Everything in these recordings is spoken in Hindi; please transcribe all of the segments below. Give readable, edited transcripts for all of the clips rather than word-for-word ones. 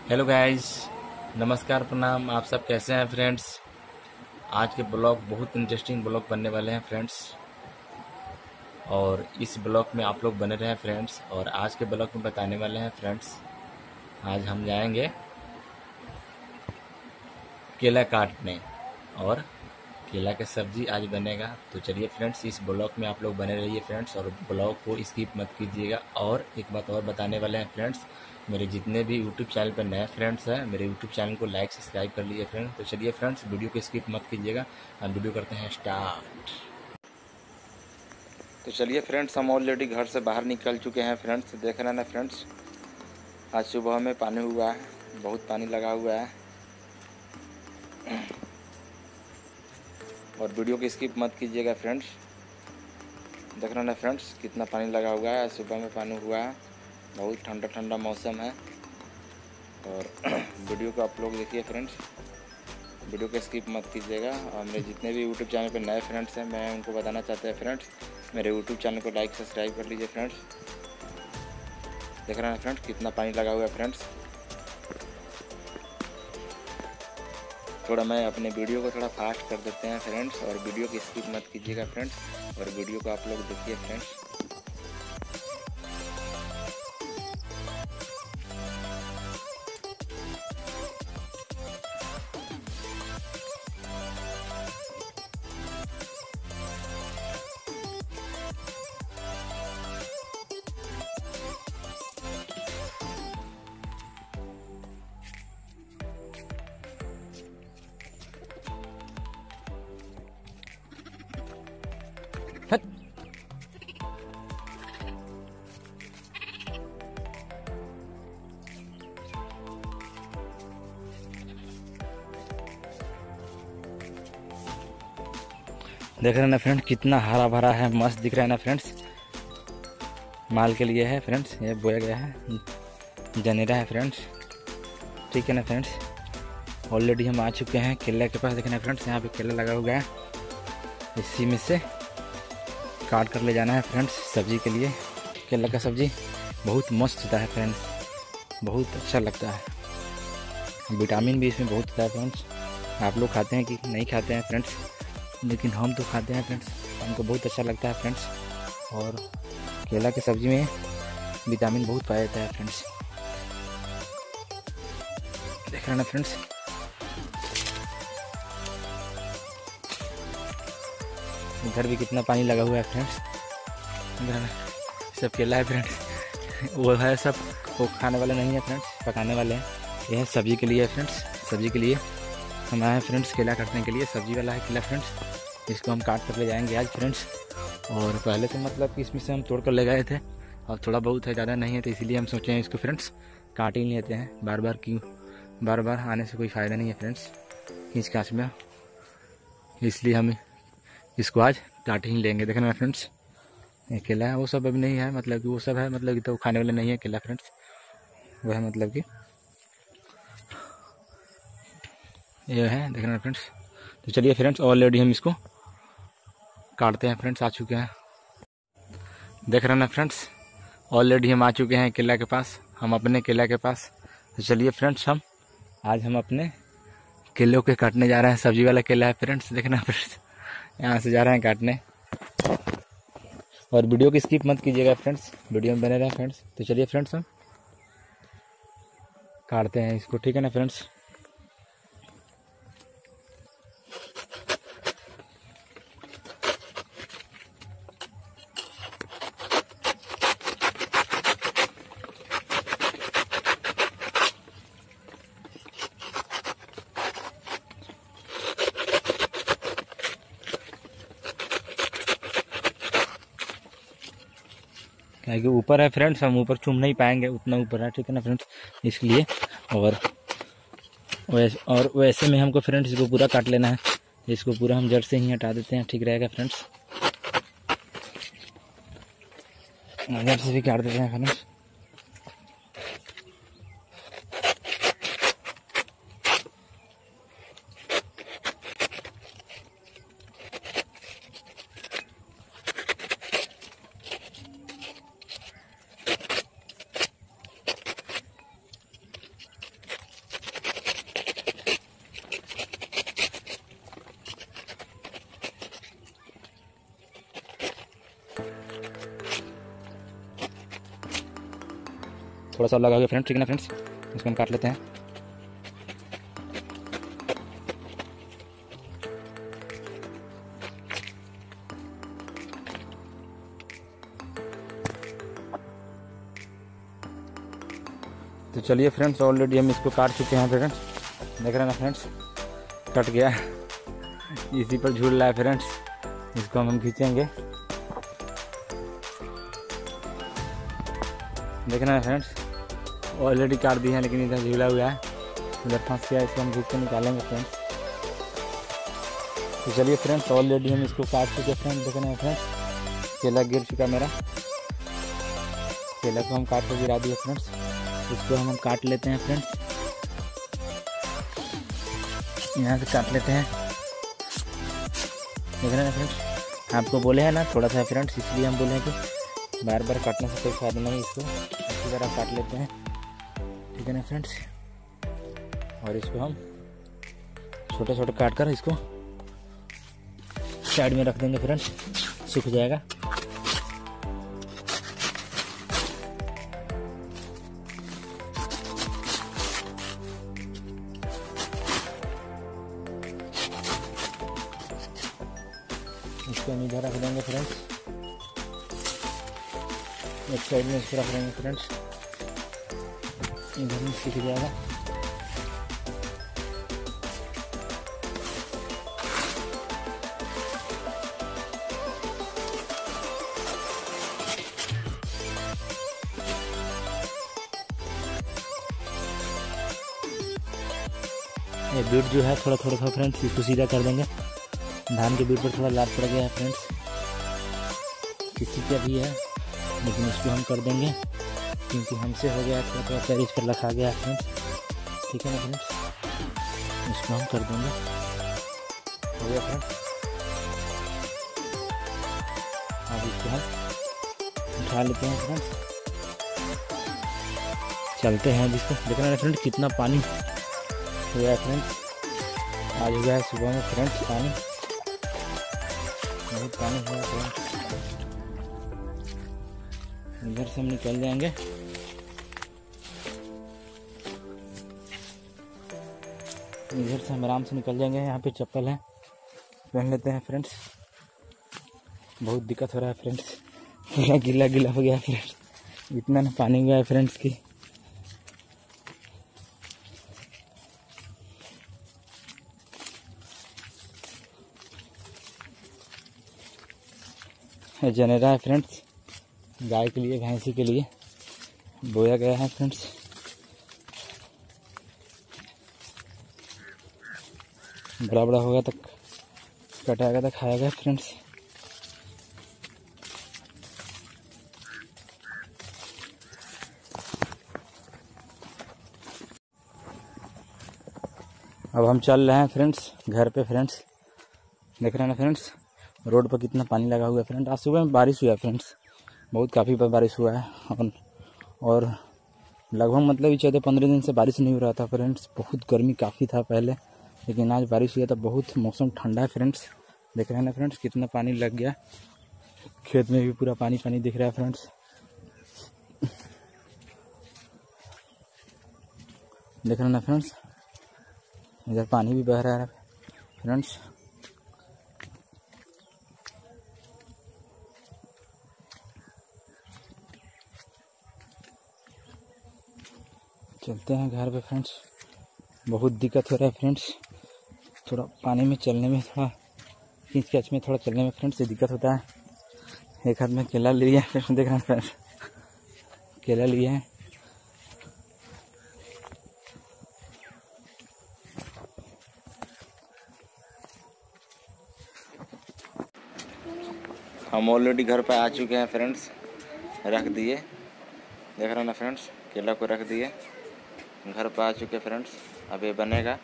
हेलो गाइस, नमस्कार, प्रणाम। आप सब कैसे हैं फ्रेंड्स? आज के ब्लॉग बहुत इंटरेस्टिंग ब्लॉग बनने वाले हैं फ्रेंड्स, और इस ब्लॉग में आप लोग बने रहें फ्रेंड्स। और आज के ब्लॉग में बताने वाले हैं फ्रेंड्स, आज हम जाएंगे केला काटने और केला का सब्जी आज बनेगा। तो चलिए फ्रेंड्स, इस ब्लॉग में आप लोग बने रहिए फ्रेंड्स, और ब्लॉग को स्किप मत कीजिएगा। और एक बात और बताने वाले हैं फ्रेंड्स, मेरे जितने भी यूट्यूब चैनल पर नए फ्रेंड्स हैं, मेरे यूट्यूब चैनल को लाइक सब्सक्राइब कर लीजिए फ्रेंड्स। तो चलिए फ्रेंड्स, वीडियो को स्किप मत कीजिएगा, हम वीडियो करते हैं स्टार्ट। तो चलिए फ्रेंड्स, हम ऑलरेडी घर से बाहर निकल चुके हैं फ्रेंड्स। देख रहे हैं ना फ्रेंड्स, आज सुबह में पानी हुआ है, बहुत पानी लगा हुआ है। और वीडियो को स्किप मत कीजिएगा फ्रेंड्स। देख रहे हैं ना फ्रेंड्स, कितना पानी लगा हुआ है। सुबह में पानी हुआ है, बहुत ठंडा ठंडा मौसम है। और वीडियो को आप लोग देखिए फ्रेंड्स, वीडियो को स्किप मत कीजिएगा। और मेरे जितने भी यूट्यूब चैनल पर नए फ्रेंड्स हैं, मैं उनको बताना चाहते हैं फ्रेंड्स, मेरे यूट्यूब चैनल को लाइक सब्सक्राइब कर लीजिए फ्रेंड्स। देख रहे हैं फ्रेंड्स, कितना पानी लगा हुआ है फ्रेंड्स। थोड़ा मैं अपने वीडियो को थोड़ा फास्ट कर देते हैं फ्रेंड्स, और वीडियो को स्किप मत कीजिएगा फ्रेंड्स, और वीडियो को आप लोग देखिए फ्रेंड्स। देख रहे हैं ना फ्रेंड्स, कितना हरा भरा है, मस्त दिख रहा है ना फ्रेंड्स। माल के लिए है फ्रेंड्स, ये बोया गया है, जनेरा है फ्रेंड्स। ठीक है ना फ्रेंड्स, ऑलरेडी हम आ चुके हैं केला के पास। देखें ना फ्रेंड्स, यहाँ पे केला लगा हुआ है, इसी में से काट कर ले जाना है फ्रेंड्स सब्जी के लिए। केला का सब्जी बहुत मस्त होता है फ्रेंड्स, बहुत अच्छा लगता है। विटामिन भी इसमें बहुत होता है फ्रेंड्स। आप लोग खाते हैं कि नहीं खाते हैं फ्रेंड्स, लेकिन हम तो खाते हैं फ्रेंड्स, हमको बहुत अच्छा लगता है फ्रेंड्स। और केला की सब्ज़ी में विटामिन बहुत पाया जाता है फ्रेंड्स। देख रहे हैं ना फ्रेंड्स, इधर भी कितना पानी लगा हुआ है फ्रेंड्स। सब केला है फ्रेंड्स, वो है सब, वो खाने वाले नहीं है फ्रेंड्स, पकाने वाले हैं। यह है सब्जी के लिए फ्रेंड्स, सब्जी के लिए हम आए हैं फ्रेंड्स केला काटने के लिए। सब्जी वाला है केला फ्रेंड्स, इसको हम काट कर ले जाएंगे आज फ्रेंड्स। और पहले तो मतलब कि इसमें से हम तोड़ कर ले गए थे, और थोड़ा बहुत है, ज़्यादा नहीं है, तो इसीलिए हम सोचे हैं इसको फ्रेंड्स काट ही लेते हैं। बार बार क्यों, बार बार आने से कोई फ़ायदा नहीं है फ्रेंड्स खींच काच में, इसलिए हम इसको आज काट ही लेंगे। देखना फ्रेंड्स, ये केला है, वो सब अभी नहीं है, मतलब कि वो सब है, मतलब कि तो खाने वाले नहीं है केला फ्रेंड्स, वो है मतलब कि ये है। देखना फ्रेंड्स, तो चलिए फ्रेंड्स, ऑलरेडी हम इसको काटते हैं फ्रेंड्स, आ चुके हैं। देख रहे हैं ना फ्रेंड्स, ऑलरेडी हम आ चुके हैं केला के पास, हम अपने केला के पास। तो चलिए फ्रेंड्स, हम अपने केलों के काटने जा रहे हैं। सब्जी वाला केला है फ्रेंड्स, देखना फ्रेंड्स, यहाँ से जा रहे हैं काटने। और वीडियो की स्किप मत कीजिएगा फ्रेंड्स, वीडियो में बने रहें फ्रेंड्स। तो चलिए फ्रेंड्स, हम काटते हैं इसको, ठीक है ना फ्रेंड्स। क्योंकि ऊपर है फ्रेंड्स, हम ऊपर चूम नहीं पाएंगे, उतना ऊपर है, ठीक है ना फ्रेंड्स, इसलिए। और वैसे में हमको फ्रेंड्स इसको पूरा काट लेना है, इसको पूरा हम जड़ से ही हटा देते हैं, ठीक रहेगा फ्रेंड्स। जड़ से भी काट देते हैं फ्रेंड्स। थोड़ा सा लगा हुआ फ्रेंड्स, ठीक है ना फ्रेंड्स। इसको हम काट लेते हैं। तो चलिए फ्रेंड्स, ऑलरेडी हम इसको काट चुके हैं फ्रेंड्स, देख रहे हैं ना फ्रेंड्स, कट गया। इसी पर झूल रहा है फ्रेंड्स, इसको हम खींचेंगे। देख रहे हैं फ्रेंड्स, ऑलरेडी काट दिए हैं, लेकिन इधर झूला हुआ है, इधर फंस गया। इसको हम खींच के निकालेंगे फ्रेंड्स। तो चलिए फ्रेंड्स, ऑलरेडी हम इसको काट चुके हैं फ्रेंड्स, देख रहे हैं फ्रेंड्स। केला गिर चुका मेरा, केला को हम काट के गिरा दिए फ्रेंड्स। इसको हम काट लेते हैं फ्रेंड्स, यहाँ से काट लेते हैं। देख रहे हैं फ्रेंड्स, आपको बोले हैं ना थोड़ा सा फ्रेंड्स, इसलिए हम बोले हैं कि बार बार काटने से कोई फायदा नहीं। इसको इसी तरह काट लेते हैं, ठीक है ना फ्रेंड्स। और इसको हम छोटे छोटे काट कर इसको साइड में रख देंगे फ्रेंड्स, सूख जाएगा। इसको हम इधर रख देंगे फ्रेंड्स, एक साइड में इसको रख देंगे फ्रेंड्स, इधर में सूख जाएगा। ये बीट जो है थोड़ा थोड़ा था फ्रेंड्स, इसको सीधा कर देंगे। धान के बीट पर थोड़ा लाल पड़ गया है फ्रेंड्स, किसी का भी है, लेकिन इसको हम कर देंगे क्योंकि हमसे हो गया, थोड़ा थोड़ा पैर इस पर रखा गया है फ्रेंड्स, ठीक है ना फ्रेंड्स। इसको हम कर देंगे, हो गया फ्रेंड्स। अब इसको हम उठा लेते हैं फ्रेंड्स, चलते हैं। अब इसको देख रहे हैं फ्रेंड्स, कितना पानी हो गया है फ्रेंड्स। आज हो गया है सुबह में फ्रेंड्स पानी, बहुत पानी हुआ फ्रेंड्स। इधर से हम निकल जाएंगे, इधर से हम आराम से निकल जाएंगे। यहाँ पे चप्पल है, पहन लेते हैं फ्रेंड्स। बहुत दिक्कत हो रहा है फ्रेंड्स, पूरा गीला गीला हो गया है फ्रेंड्स, इतना ना पानी हुआ है फ्रेंड्स की। जनेरा है फ्रेंड्स, गाय के लिए, भैंसी के लिए बोया गया है फ्रेंड्स। बड़ा बड़ा होगा तक कटाएगा, तक खाएगा फ्रेंड्स। अब हम चल रहे हैं फ्रेंड्स घर पे फ्रेंड्स, देख रहे हैं ना फ्रेंड्स, रोड पर कितना पानी लगा हुआ है फ्रेंड। आज सुबह में बारिश हुआ है फ्रेंड्स, बहुत काफ़ी बारिश हुआ है, और लगभग मतलब 14-15 दिन से बारिश नहीं हो रहा था फ्रेंड्स। बहुत गर्मी काफ़ी था पहले, लेकिन आज बारिश हुआ था, बहुत मौसम ठंडा है फ्रेंड्स। देख रहे हैं ना फ्रेंड्स, कितना पानी लग गया, खेत में भी पूरा पानी पानी दिख रहा है फ्रेंड्स। देख रहे हैं ना फ्रेंड्स, इधर पानी भी बह रहा है फ्रेंड्स। चलते हैं घर पे फ्रेंड्स, बहुत दिक्कत हो रहा है फ्रेंड्स। थोड़ा पानी में चलने में, थोड़ा खींच कैच में थोड़ा चलने में फ्रेंड्स दिक्कत होता है। एक हाथ में केला लिया है फ्रेंड्स, देख रहे हैं फ्रेंड्स, केला लिया है। हम ऑलरेडी घर पे आ चुके हैं फ्रेंड्स, रख दिए, देख रहे हैं ना फ्रेंड्स, केला को रख दिए, घर पे आ चुके फ्रेंड्स। अब ये बनेगा।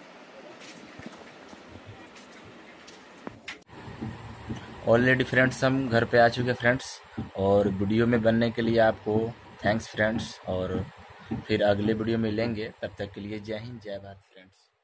ऑलरेडी फ्रेंड्स हम घर पे आ चुके फ्रेंड्स, और वीडियो में बनने के लिए आपको थैंक्स फ्रेंड्स, और फिर अगले वीडियो में मिलेंगे। तब तक के लिए जय हिंद, जय भारत फ्रेंड्स।